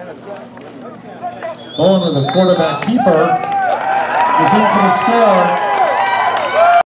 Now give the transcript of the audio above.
Bowen with a quarterback keeper is in for the score.